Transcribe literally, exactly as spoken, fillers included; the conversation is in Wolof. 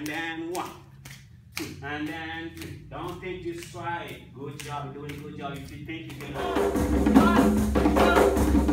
and then one, two, and then three. Don't think you try it. Good job, you're doing a good job. If you think you can.